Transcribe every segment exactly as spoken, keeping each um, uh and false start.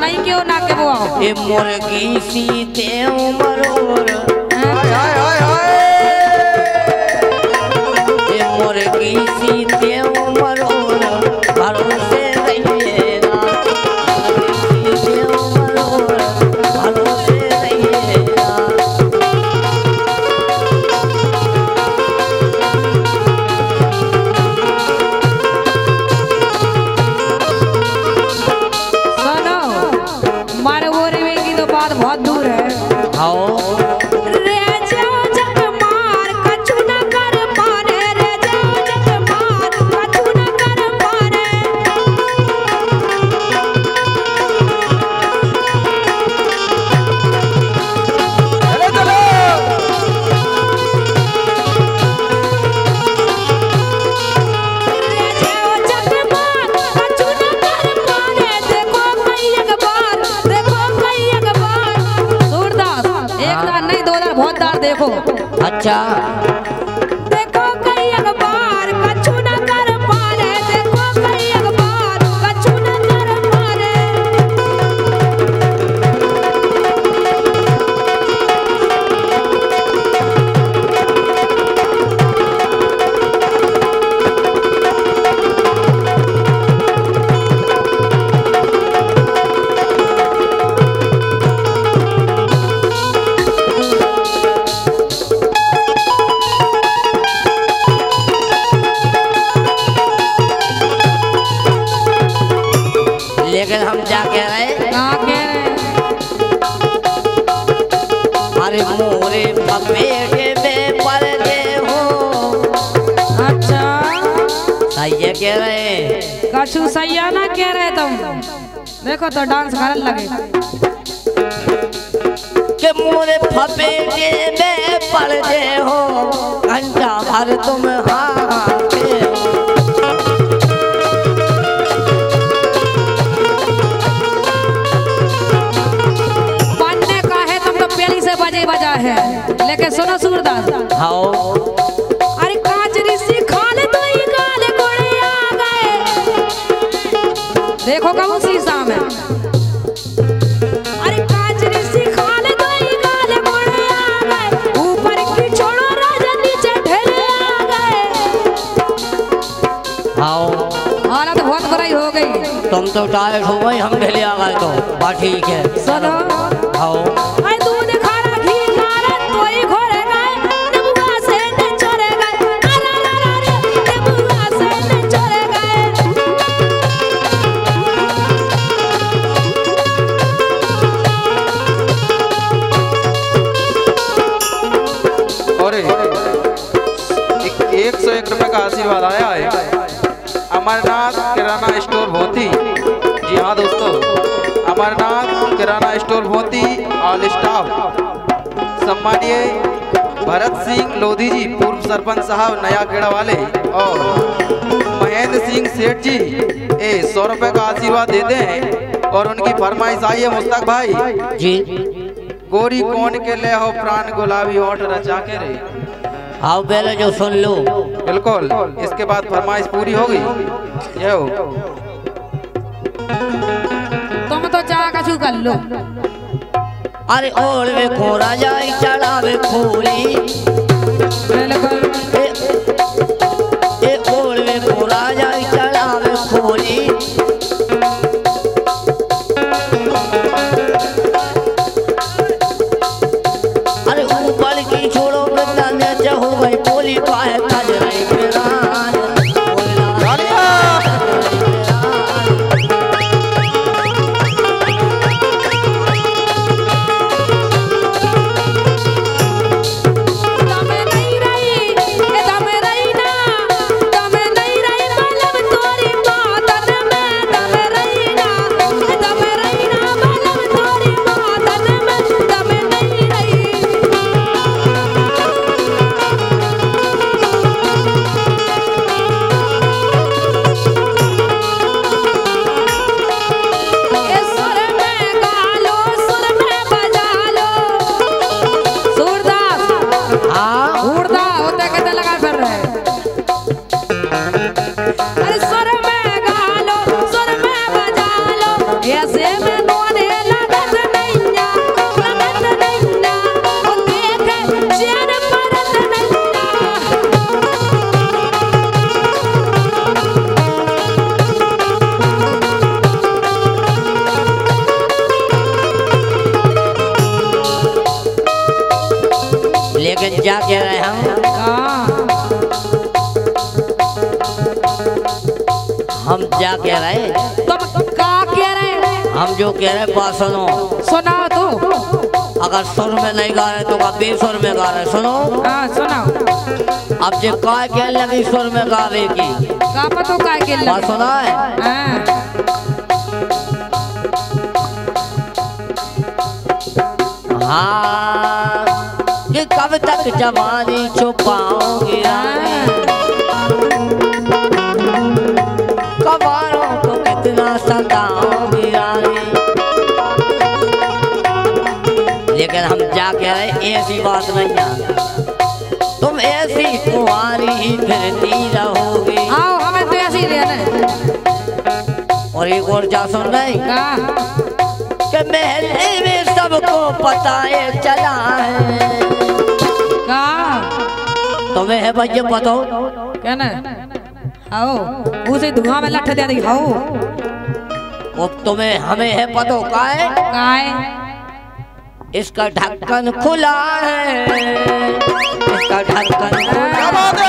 नहीं क्यों ना के वो आओ ए मुर्गी सीते मरोर हाय हाय हाय ए मुर्गी सीते मरोर भरोसे रहिए ना सीते मरोर भरोसे रहिए ना सुनो मारे वो रे की तो बात बहुत दूर है आओ रे जाओ जग मार कछु न कर पारे रे जाओ जग मार कछु न कर पारे चलो चलो रे जाओ जग मार कछु न कर पारे देखो कई एक बार देखो कई एक बार सूरदास एक दार नहीं दो दार बहुत दार देखो अच्छा देखो कई एक बार कछु न कर पारे देखो कई एक बार कछु न कर पारे लेकिन हम क्या कह रहे कहाँ कह रहे हैं? अरे मोरे पपेटे में पड़ गए हो अच्छा सही है कह रहे कछु सैया ना कह रहे तुम देखो तो डांस करने लगे कि मोरे पपेटे में पड़ गए हो घंटा भर तुम हाथे हो बनने का है तुम तो पहली से बजे बजा है लेकिन सुनो सूरदास आओ अरे काजरी सी खाले तो ही गाले कोड़े आ गए देखो कब शीशा में अरे काजरी सी खाले तो ही गाले कोड़े आ गए ऊपर की छोड़ो राजा नीचे ढेले आ गए आओ हालत बहुत बुराई हो गई तुम तो टायर्ड हो गई हम ढेले आ गए तो बात ठीक है सुनो आओ अरे दूध खारा घी खारा तो ही घोड़े गए नेबुआ से ने चोरे गए अरे अरे अरे नेबुआ से ने चोरे गए और एक, एक सौ एक रुपए का आशीर्वाद आया है अमरनाथ किराना स्टोर भोती। जी हाँ दोस्तों, अमरनाथ किराना स्टोर भोती ऑल स्टाफ सम्मानीय भरत सिंह लोधी जी पूर्व सरपंच साहब नया खेड़ा वाले और महेंद्र सिंह सेठ जी ए सौ रुपए का आशीर्वाद देते हैं और उनकी फरमाइश आई है मुस्तक भाई जी गोरी कौन के ले हो प्राण गुलाबी होठ रचा के रे। आओ पहले जो सुन लो बिल्कुल, इसके बाद फरमाइश पूरी हो गई। ये हो तुम तो चाह कछु कर लो अरे ओल वे खोरा जाई चढ़ावे खोली बिल्कुल ए, ए ओल वे खोरा जाई चढ़ावे खोली अरे ऊपर की छोड़ो बता ने चाहो भाई बोली पाए कज रही पिरान दमे नहीं रही ए दमे क्या कह रहे हैं हम? हाँ हम क्या कह रहे हैं? तुम क्या कह रहे हैं? हम जो कह रहे हैं बात सुनो। सुनाओ तो। अगर सुर में नहीं गा रहे तो का बेसुर में गा रहे, सुनो। हाँ सुनाओ। अब जो काय कह लगी सुर में गा रही की का पतो काय के लगे? बात सुना है? हाँ हाँ कि कब तक जवानी छुपाओगे रानी, कबारों को कितना सताओगे रानी। लेकिन हम जा कह रहे ऐसी बात नहीं है, तुम ऐसी कुंवारी ही फिरती रहोगी। आओ हमें तो ऐसे ही रहना है। और एक और जा सुन रही का कि महल्ले में सबको पता है चला है। का तुम्हें है भैया बताओ क्या ना? आओ उसे धुआं में लठ दे दी। आओ वो तुम्हें हमें है पतो का है? काय इसका ढक्कन खुला है, इसका ढक्कन खुला है,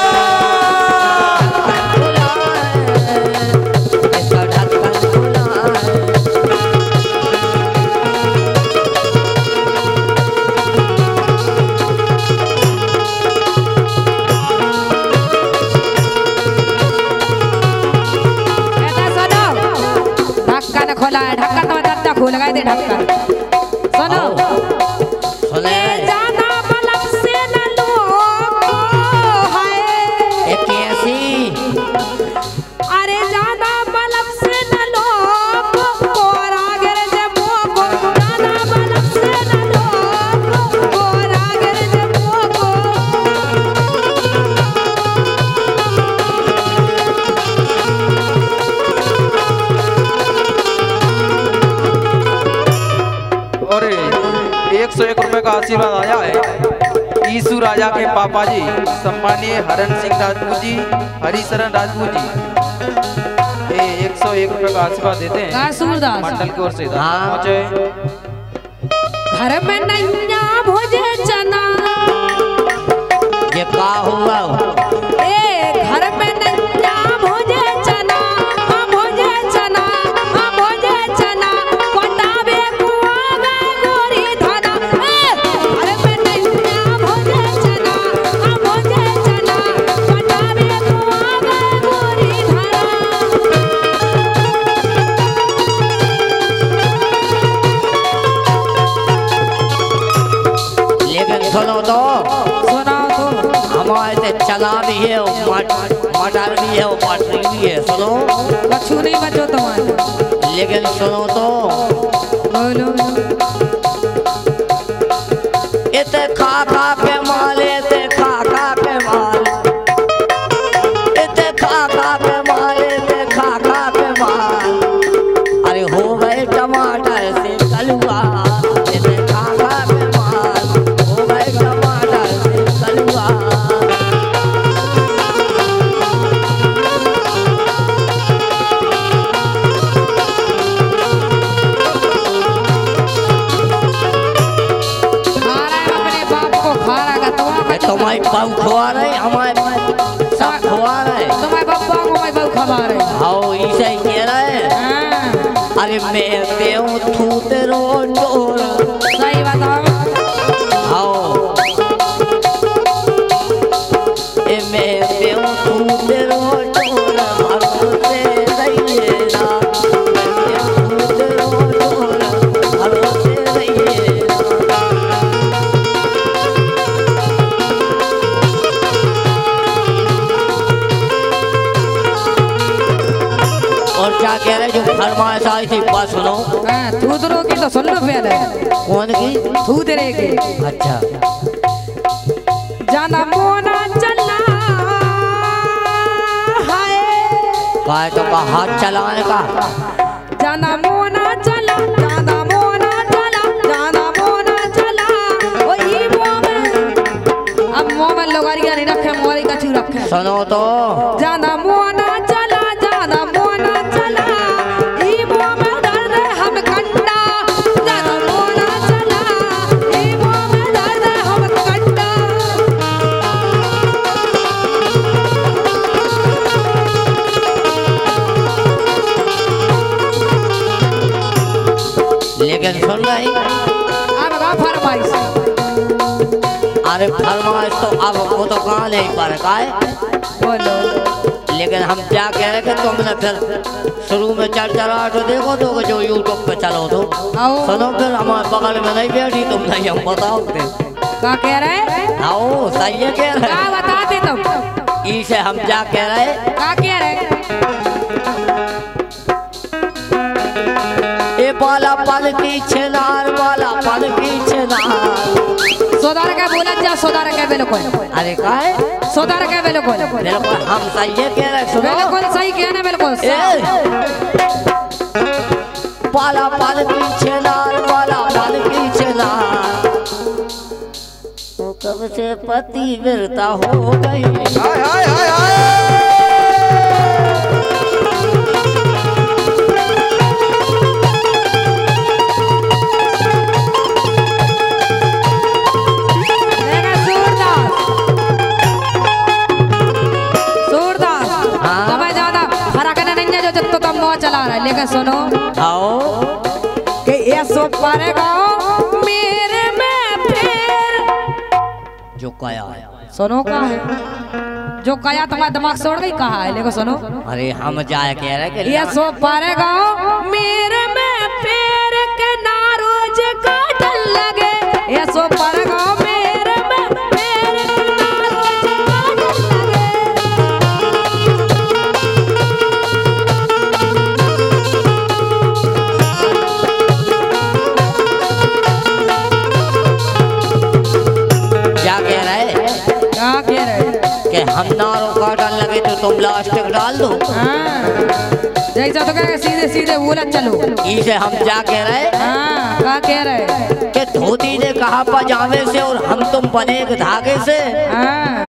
खुला है, इसका ढक्कन खुला है। ढक्कन खोला है, ढक्कन तो दर्दा खोल लगाए दे ढक्कन। सुनो सुने ज्यादा बलम से न लो है एक ऐसी, अरे ज्यादा बलम से न लो कोरा गिर जे मोको, ज्यादा बलम से न लो कोरा गिर जे मोको। और एक सौ एक रुपए का आशीर्वाद आया है ईसु राजा के पापा जी सम्मानीय हरण सिंह राजपूत जी, हरिशरण राजपूत जी, ये एक सौ एक रुपए का आशीर्वाद देते हैं का सूरदास मंडल की ओर से। हाँ। पहुंचे घर में नैया भोजे चना, ये का हुआ? ए घर में नैया भोजे चना, आ भोजे चना, आ भोजे चना, पटावे कुआगा गोरी धना। ए घर में नैया भोजे चना, आ भोजे चना, पटावे कुआगा गोरी धना। लेकिन सुनो तो, सुनाओ तो। हमारे से चना भी है और मट- मटर भी है और मटरी भी है, सुनो। कछु नहीं बचो तुम्हारे। लेकिन सुनो तो, बोलो इते खा खा के माल, इते खा खा के माल, इते खा खा के माल, इते खा खा के माल। अरे हो गए टमाटर से कलुआ, इते खा खा के माल, हो गए टमाटर से कलुआ। खा रहा है अपने बाप को, खा रहा है तुम्हारा। तुम्हारी बाबू खुआ रहे, हमारे सब खुआ रहे। तुम्हारे बाबा को मैं बहुत खबा रहे। हाँ ऐसा ही कह रहे हैं। हाँ अरे मैं देव थूत रो डोर, सही बताओ। हाँ ए मैं देव थूत रो डोर, भरोसे रहिए ना, मैं देव थूत रो डोर, भरोसे रहिए ना। और क्या कह रहे जो फरमाइश आई थी बात सुनो। हाँ थूदरों की तो सुन लो पहले। कौन की? थूदरे की। अच्छा जाना मोना चला हाय, काय तो का हाथ चलाने का। जाना मोना चला, जाना मोना चला, जाना मोना चला। ओ ई मुंह में, अब मुंह में लोगारियां नहीं रखे, मोरी का चू रखे। सुनो तो, जाना मोना चला, जाना मोना चला, ई मुंह में दर्द है हम कंडा। जाना मोना चला, ई मुंह में दर्द है हम कंडा। लेकिन सुन रही, अब बताओ फरमाइश। अरे फरमाइश तो अब वो तो कहाँ नहीं पर का है, बोलो। लेकिन हम क्या कह रहे कि तुमने फिर शुरू में चल चला तो देखो तो जो यूट्यूब पे चलो तो आओ। सुनो, फिर हमारे बगल में नहीं बैठी तुम, नहीं हम बताओ क्या कह रहे? आओ सही है कह रहे, क्या बताते तुम? इसे हम क्या कह रहे, क्या कह रहे? ए बाला पल की छिनार, बाला पल की छिनार। सोदार के बोला जा, सोदार के बिल्कुल। अरे का है, सोदार के बिल्कुल बिल्कुल हम सही है कह रहे, सुनो बिल्कुल सही कहना, बिल्कुल बाला पल की छिनार, बाला पल की छिनार। वो कब से पति विरता हो गई। हाय हाय हाय हाय। चला रहा है, लेकिन सुनो आओ कि ये सो पारेगा मेरे में फिर जो कया है, सुनो का है जो कया तुम्हारा दिमाग छोड़ गई, कहा है लेकिन सुनो। अरे हम जाए कह रहे कि ये सो पारेगा मेरे में फिर के ना रोज काटन लगे। ये सो पारेगा मेरे में फिर के ना रोज काटन लगे। हम नारों काटन लगे तो तुम प्लास्टिक डाल दो। जैसा तो कह सीधे सीधे बोला चलो। इसे हम क्या कह रहे, हाँ, क्या कह रहे कि धोती ने कहा पजामे से और हम तुम बने धागे से। हाँ।